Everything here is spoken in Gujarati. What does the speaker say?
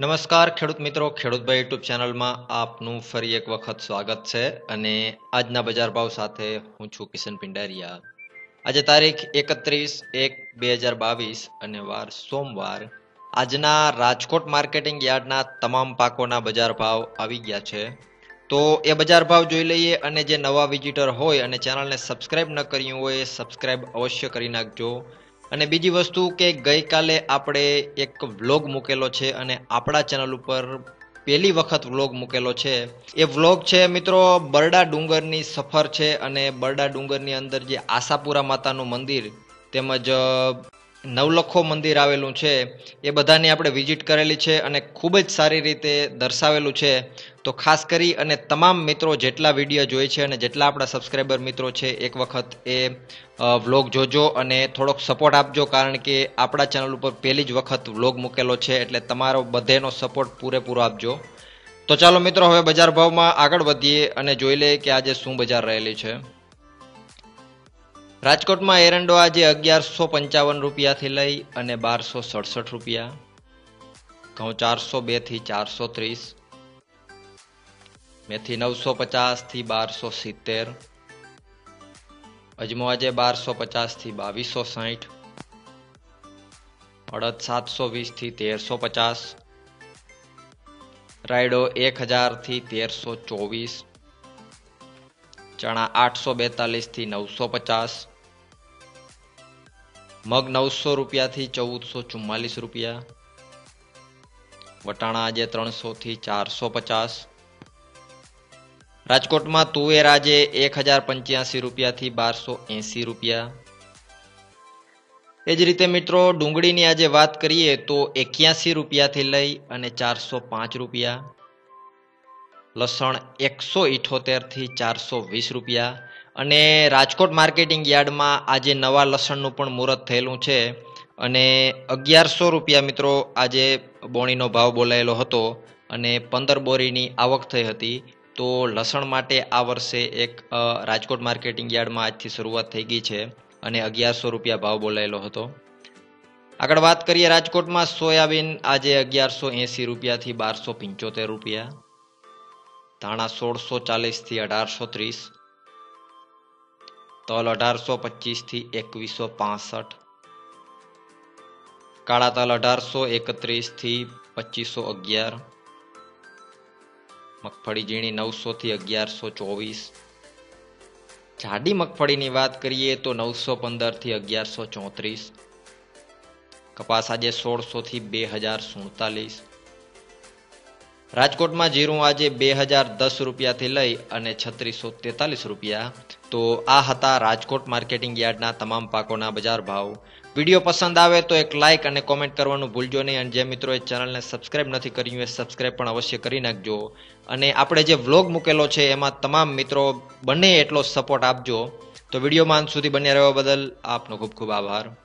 નમસ્કાર ખેડૂત મિત્રો, ખેડૂતભાઈ યુટ્યુબ ચેનલમાં આપનું ફરી એક વખત સ્વાગત છે અને આજના બજાર ભાવ સાથે હું છું કિશન પિંડારિયા। આજે તારીખ 31/1/2022 અને વાર સોમવાર। આજના રાજકોટ માર્કેટિંગ યાર્ડના તમામ પાકોના બજાર ભાવ આવી ગયા છે, તો એ બજાર ભાવ જોઈ લઈએ। અને જે નવા વિઝિટર હોય અને ચેનલને સબસ્ક્રાઇબ ન કર્યું હોય એ સબસ્ક્રાઇબ અવશ્ય કરી નાખજો। અને બીજી વસ્તુ કે ગઈકાલે આપણે એક વ્લોગ મૂકેલો છે અને આપણા ચેનલ ઉપર પહેલી વખત વ્લોગ મૂકેલો છે। એ વ્લોગ છે મિત્રો બરડા ડુંગરની સફર છે અને બરડા ડુંગરની અંદર જે આશાપુરા માતાનું મંદિર તેમજ નવલખો મંદિર આવેલું છે એ બધાની આપણે વિઝિટ કરેલી છે અને ખૂબ જ સારી રીતે દર્શાવેલું છે। તો ખાસ કરી અને તમામ મિત્રો જેટલા વિડીયો જોઈ છે અને જેટલા આપણા સબસ્ક્રાઈબર મિત્રો છે એક વખત એ વ્લોગ જોજો અને થોડોક સપોર્ટ આપજો, કારણ કે આપણા ચેનલ ઉપર પહેલી જ વખત વ્લોગ મૂકેલો છે એટલે તમારો બધેનો સપોર્ટ પૂરેપૂરો આપજો। તો ચાલો મિત્રો હવે બજાર ભાવમાં આગળ વધીએ અને જોઈ લઈએ કે આજે શું બજાર રહેલી છે। રાજકોટમાં એરંડો આજે 1155 રૂપિયાથી લઈ અને 1267 રૂપિયા, ઘઉં 402 થી 430, મેથી 950 થી 1270, અજમો આજે 1250 થી 2260, અડદ 720 થી 1350, રાયડો 1000 થી 1324, ચણા 842 થી 950, મગ 900 રૂપિયાથી 1444 રૂપિયા, વટાણા આજે 300 થી 450, રાજકોટમાં તુવેર આજે 1085 રૂપિયાથી 1280 રૂપિયા। એ જ રીતે મિત્રો ડુંગળીની આજે વાત કરીએ તો 81 રૂપિયાથી લઈ અને 405 રૂપિયા, લસણ 178 થી 420 રૂપિયા। અને રાજકોટ માર્કેટિંગ યાર્ડમાં આજે નવા લસણનું પણ મુહૂર્ત થયેલું છે અને 1100 રૂપિયા મિત્રો આજે બોણીનો ભાવ બોલાયેલો હતો અને 15 બોરીની આવક થઈ હતી। તો લસણ માટે આ વર્ષે એક રાજકોટ માર્કેટિંગ યાર્ડમાં આજથી શરૂઆત થઈ ગઈ છે અને 1100 રૂપિયા ભાવ બોલાયેલો હતો। આગળ વાત કરીએ રાજકોટમાં સોયાબીન આજે 1180 રૂપિયાથી 1275 રૂપિયા, ધાણા 1640 થી 1830, તલ 1825 થી 2165, કાળા તલ 1831 થી 2511, મગફળી ઝીણી 900 થી 1124, જાડી મગફળીની વાત કરીએ તો 915 થી 1134, કપાસ આજે 1600 થી 2047, રાજકોટમાં જીરું આજે 2010 રૂપિયાથી લઈ અને 3643 રૂપિયા। તો આ હતા રાજકોટ માર્કેટિંગ યાર્ડના તમામ પાકોના બજાર ભાવ। વિડીયો પસંદ આવે તો એક લાઇક અને કોમેન્ટ કરવાનું ભૂલજો નહીં અને જે મિત્રોએ ચેનલને સબસ્ક્રાઇબ નથી કર્યું એ સબસ્ક્રાઇબ પણ અવશ્ય કરી નાખજો અને આપણે જે વ્લોગ મૂકેલો છે એમાં તમામ મિત્રો બને એટલો સપોર્ટ આપજો। તો વિડીયોમાં અંત સુધી બન્યા રહેવા બદલ આપનો ખૂબ ખૂબ આભાર।